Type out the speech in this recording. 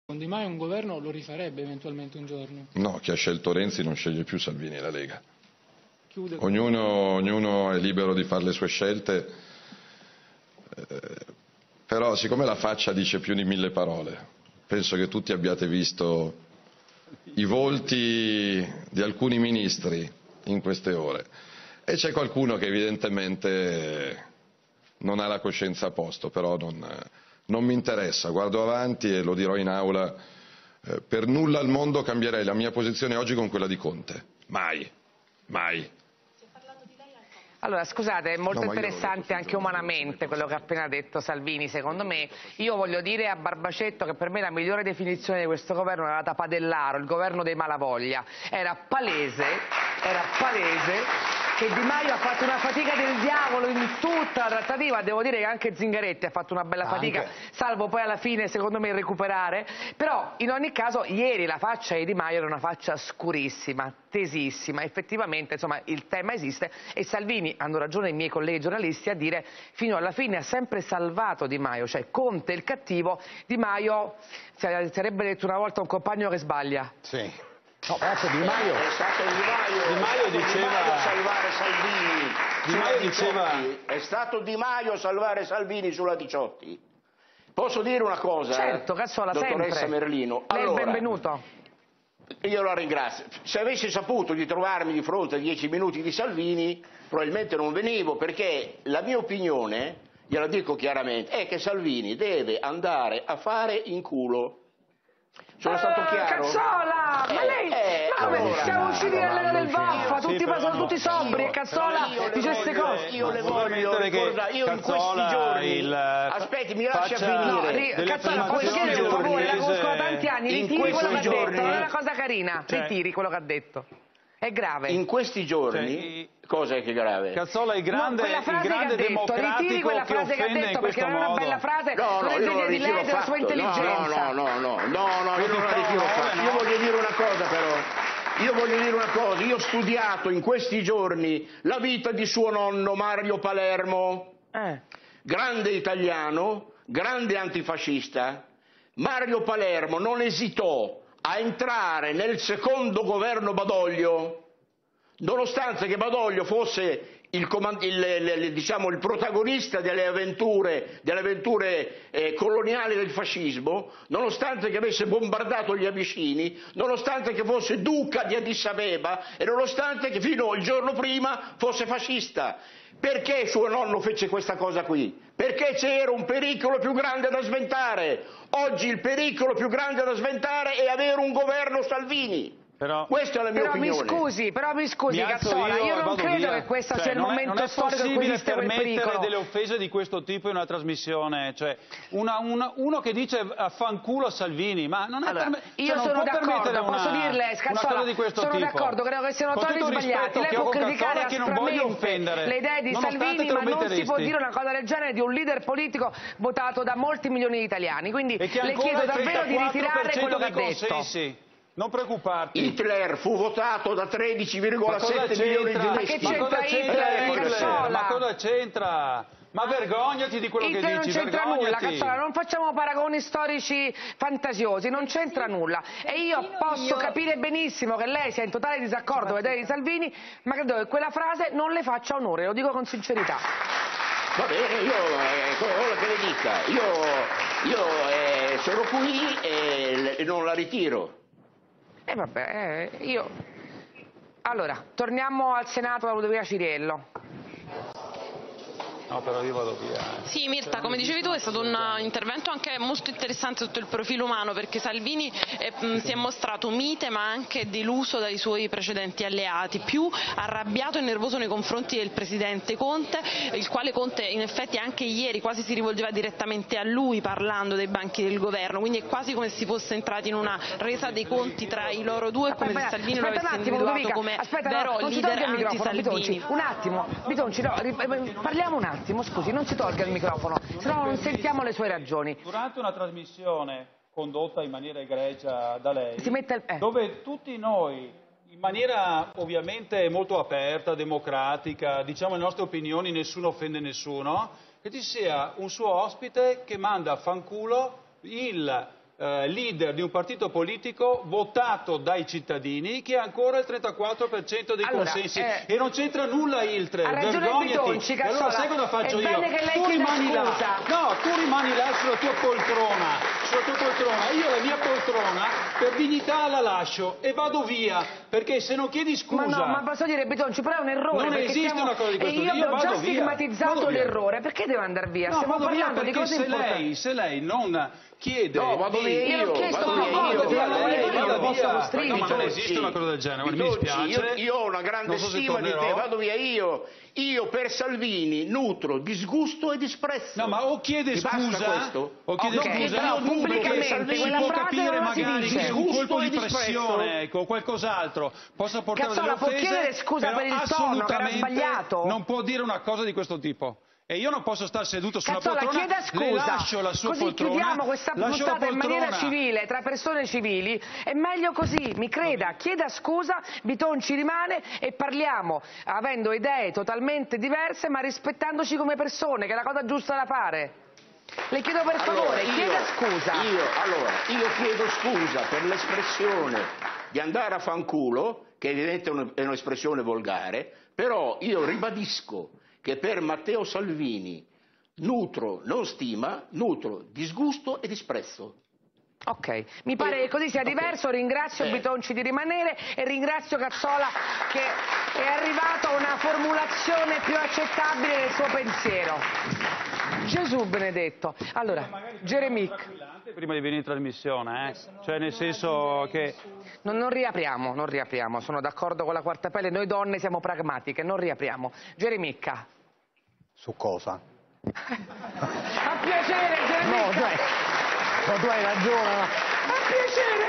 Con Di Maio un governo lo rifarebbe eventualmente un giorno? No, chi ha scelto Renzi non sceglie più Salvini e la Lega. Chiude. Ognuno è libero di fare le sue scelte, però siccome la faccia dice più di 1000 parole, penso che tutti abbiate visto i volti di alcuni ministri in queste ore e c'è qualcuno che evidentemente non ha la coscienza a posto, però non mi interessa, guardo avanti e lo dirò in aula, per nulla al mondo cambierei la mia posizione oggi con quella di Conte, mai, mai. Allora, scusate, è molto interessante anche umanamente quello che ha appena detto Salvini, secondo me. Io voglio dire a Barbacetto che per me la migliore definizione di questo governo era da Padellaro, il governo dei malavoglia. Era palese che Di Maio ha fatto una fatica del diavolo in tutta la trattativa, devo dire che anche Zingaretti ha fatto una bella fatica, salvo poi alla fine secondo me recuperare, però in ogni caso ieri la faccia di Di Maio era una faccia scurissima, tesissima, effettivamente insomma il tema esiste e Salvini, hanno ragione i miei colleghi giornalisti a dire, fino alla fine ha sempre salvato Di Maio, cioè Conte il cattivo, Di Maio sarebbe detto una volta un compagno che sbaglia. Sì. No, Di Maio è stato Di Maio diceva salvare Salvini. Di Maio diceva è stato Di Maio a salvare Salvini sulla Diciotti. Posso dire una cosa? Certo, Cassola, dottoressa sempre. Merlino. Lei allora, è il benvenuto. Io la ringrazio. Se avessi saputo di trovarmi di fronte a 10 minuti di Salvini, probabilmente non venivo, perché la mia opinione, gliela dico chiaramente, è che Salvini deve andare a fare in culo. Sono stato chiaro? Cazzola! Ma lei... allora, siamo usciti dall'era del Vaffa, sono tutti sobri e Cazzola dice queste cose. Io le voglio ricordare, io in questi giorni... Aspetti, mi lascia finire. Cazzola, puoi chiedere un favore, la conosco da tanti anni, ritiri quello che ha detto, non è una cosa carina, ritiri quello che ha detto. È grave. In questi giorni... Cosa è che è grave? Cazzola è il grande democratico ritiri quella frase che ha detto perché non è una bella frase, non è degna di lei della sua intelligenza. No, io non la ritiro affatto. Io voglio dire una cosa però. Io ho studiato in questi giorni la vita di suo nonno Mario Palermo, grande italiano, grande antifascista. Mario Palermo non esitò a entrare nel secondo governo Badoglio, nonostante che Badoglio fosse il protagonista delle avventure coloniali del fascismo, nonostante che avesse bombardato gli Abissini, nonostante che fosse duca di Addis Abeba e nonostante che fino al giorno prima fosse fascista. Perché suo nonno fece questa cosa qui? Perché c'era un pericolo più grande da sventare. Oggi il pericolo più grande da sventare è avere un governo Salvini. Questa è la mia opinione. Però mi scusi Cazzola, io non credo che questo sia il momento storico in cui esiste quel pericolo. Non è possibile permettere delle offese di questo tipo in una trasmissione, cioè uno che dice affanculo Salvini, ma non è io sono d'accordo, posso dirle Cazzola, sono d'accordo, credo che siano toni sbagliati, lei può criticare aspramente le idee di Salvini, ma non si può dire una cosa del genere di un leader politico votato da molti milioni di italiani, quindi le chiedo davvero di ritirare quello che ha detto. Non preoccuparti. Hitler fu votato da 13,7 milioni di tedeschi. Ma che c'entra Hitler? Ma cosa c'entra? Ma vergognati di quello che dici. Non c'entra nulla, Cazzola, non facciamo paragoni storici fantasiosi, non c'entra nulla. E io posso capire benissimo che lei sia in totale disaccordo con le idee di Salvini, ma credo che quella frase non le faccia onore, lo dico con sincerità. Va bene, io quello che le dica, io sono qui e non la ritiro. Allora, torniamo al Senato da Ludovica Ciriello. No, però io vado via. Sì, Mirta, come dicevi tu è stato un intervento anche molto interessante sotto il profilo umano, perché Salvini si è mostrato mite ma anche deluso dai suoi precedenti alleati, più arrabbiato e nervoso nei confronti del presidente Conte, il quale Conte in effetti anche ieri quasi si rivolgeva direttamente a lui parlando dei banchi del governo, quindi è quasi come se si fosse entrati in una resa dei conti tra i loro due, come se Salvini lo avesse individuato come vero leader anti-Salvini. Un attimo, Bitonci, parliamo un attimo. Scusi, non si tolga il microfono, se no non sentiamo le sue ragioni. Durante una trasmissione condotta in maniera egregia da lei, dove tutti noi, in maniera ovviamente molto aperta, democratica, diciamo le nostre opinioni, nessuno offende nessuno, che ci sia un suo ospite che manda a fanculo il leader di un partito politico votato dai cittadini che ha ancora il 34% dei consensi e non c'entra nulla Iltre, vergognati. E allora sai cosa faccio io? Tu rimani là, tu rimani là sulla tua poltrona, io la mia poltrona per dignità la lascio e vado via, perché se non chiedi scusa... Ma posso dire Bitonci, però è un errore. Non esiste una cosa di questo tipo. Io ho già stigmatizzato l'errore, perché devo andare via? No, stiamo parlando di cose importanti. Se lei non chiede... No, vado via io. Gliel'ho chiesto una volta, non posso costringere. Ma non esiste una cosa del genere, mi dispiace. Io ho una grande stima di te, vado via io. Io per Salvini nutro disgusto e disprezzo. No, ma o chiede scusa, però pubblicamente si può capire magari che un colpo di pressione, ecco, qualcos'altro possa portare delle offese, può chiedere scusa per il tono che era sbagliato? Non può dire una cosa di questo tipo. E io non posso stare seduto sulla poltrona, chieda scusa. le lascio la sua così poltrona. Chiudiamo questa puntata in maniera civile, tra persone civili, è meglio così, mi creda, chieda scusa, Bitonci rimane e parliamo avendo idee totalmente diverse ma rispettandoci come persone, che è la cosa giusta da fare. Le chiedo per favore, chieda scusa. Io chiedo scusa per l'espressione di andare a fanculo, che evidentemente è un'espressione volgare, però io ribadisco che per Matteo Salvini nutro non stima, nutro disgusto e disprezzo. Ok, mi pare che così sia diverso, ringrazio Bitonci di rimanere e ringrazio Cazzola che è arrivato a una formulazione più accettabile del suo pensiero. Gesù benedetto. Allora, Geremic. Prima di venire in trasmissione, cioè nel senso che... Non riapriamo, sono d'accordo con la Quarta Pelle, noi donne siamo pragmatiche, non riapriamo. Geremicca. Su cosa? A piacere, Geremicca. No, tu hai ragione. A piacere.